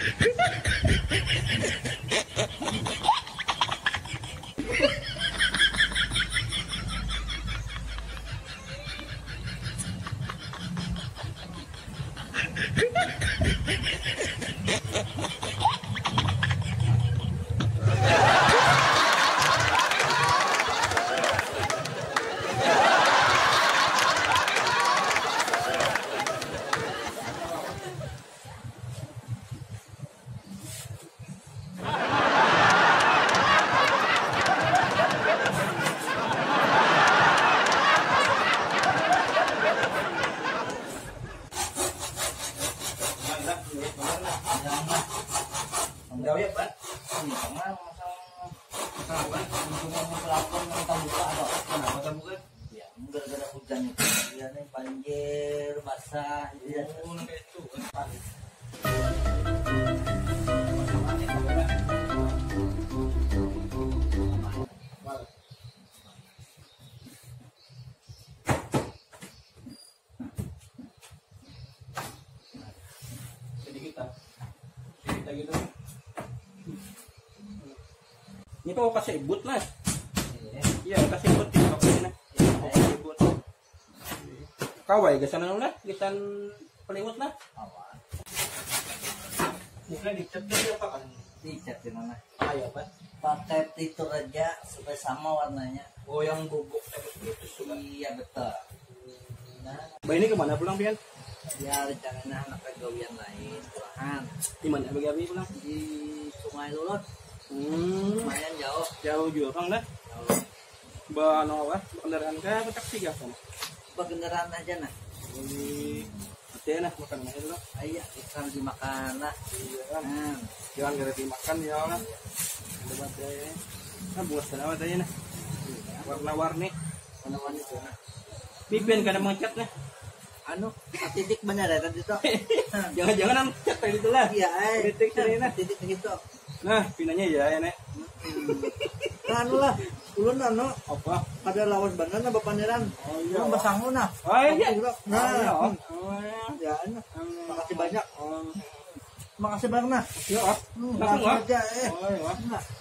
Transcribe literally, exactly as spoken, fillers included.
Jauh ya Pak? Iya, sama masalah apa? Untuk melakukan kita buka atau kenapa kita buka? Ya, gara-gara hujan itu, ya nih banjir, basah, ya. Oh, sampai itu kan. Jadi kita, kita gitu. Ini kau kasih but mas? Iya kasih but di bawah ini. Kasih but. Kawai gesan lah, gesan peliwut lah. Mungkin dicat dulu apa kan? Dicat di mana? Ayo pak. Pakai titur aja supaya sama warnanya. Oh yang bubuk itu sudah. Iya betul. Nah, ini kemana pulang pian? Ya rencananya anak gawian lain pulangan. Di mana bagi abi pulang? Di Sungai Lulot. Hmm, lumayan jauh. Jauh juga Kang dah. Jauh. Ba anu apa? Kendaraan kah atau taksi kah sama? Ba kendaraan aja nah. Ini ate nah makan aja dulu. Iya, ikan dimakan lah. Iya kan. Nah, jangan gara dimakan ya lah. Lebat deh. Nah, buat sana aja nah. Warna-warni. Warna-warni tuh nah. Pipian kada mengecat nah. Anu, titik benar ya tadi tuh. Jangan-jangan anu cat tadi itu lah. Iya, eh. Titik sini nah, titik gitu. Nah, pinanya ya, ya nek. Anu lah, ulun anu apa? Ada lawan bener na Bapaneran. Oh iya. Basang lu nah. Oh iya. Nah, oh ya. Makasih banyak. Makasih banyak nah. Iya, langsung aja eh. Oh iya.